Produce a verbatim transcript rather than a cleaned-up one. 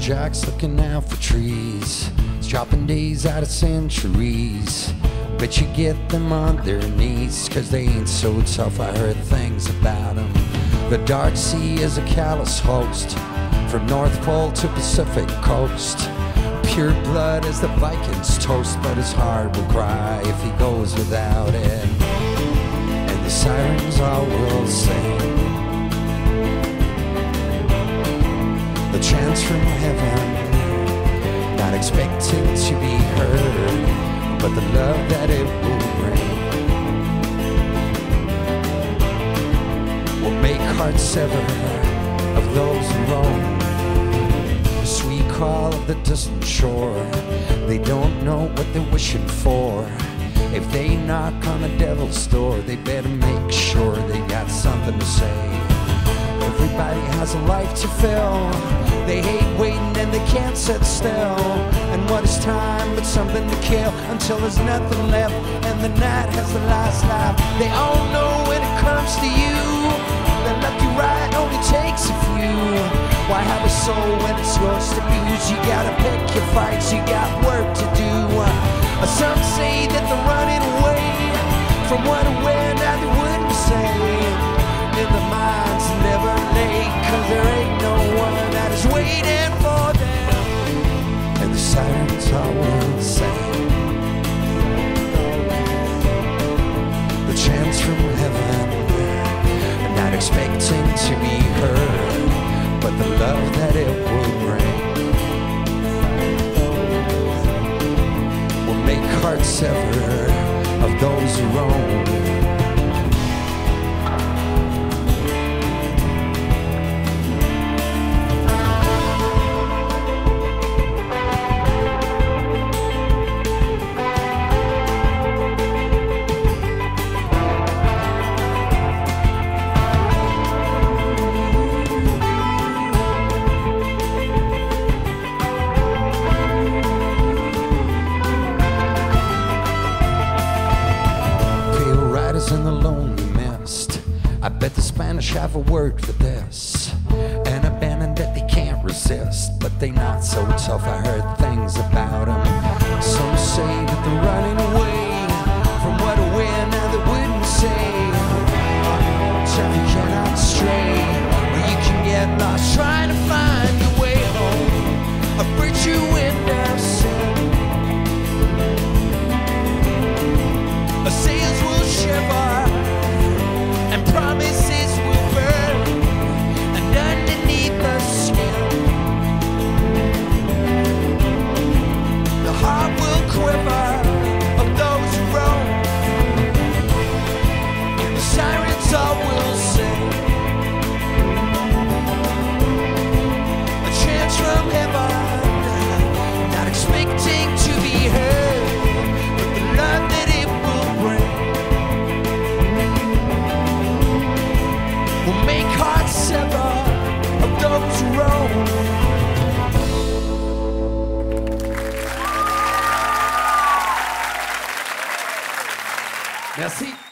lumberjacks looking out for trees, chopping days out of centuries. Bet you get them on their knees, cause they ain't so tough. I heard things about them. The Dark Sea is a callous host, from North Pole to Pacific coast. Pure blood as the Vikings toast, but his heart will cry if he goes without it. And the sirens all will sing the chants from heaven, not expecting to be heard, but the love that it will bring will make hearts sever of those who roam the sweet call of the distant shore. They don't know what they're wishing for. If they knock on the devil's door, they better make sure they got something to say. Everybody has a life to fill. They hate waiting and they can't sit still. And what is time but something to kill until there's nothing left and the night has the last laugh. They all know when it comes to you that lucky ride only takes a few. Why have a soul when it's yours to lose? You gotta pick your fights, you got work to do. Some say that they're running away from what and where, now they wouldn't say. In the minds never late, cause there ain't no one that is waiting for them. And the sirens all will sing the chants from heaven, not expecting to be heard, but the love that it will bring will make hearts sever of those who roam. In the lonely mist, I bet the Spanish have a word for this. An abandon that they can't resist, but they not so tough. I heard things about them. Some say that they're running away from what or where, now they wouldn't say. Time cannot stray, or you can get lost trying to find your way home. A virtue in their sin, a sails will shiver and promises will burn, and underneath the skin the heart will quiver of those who roam. And the sirens all will sing a chant from heaven, not expecting to be heard, but the love that it will bring will make hearts sever of those who roam. Merci.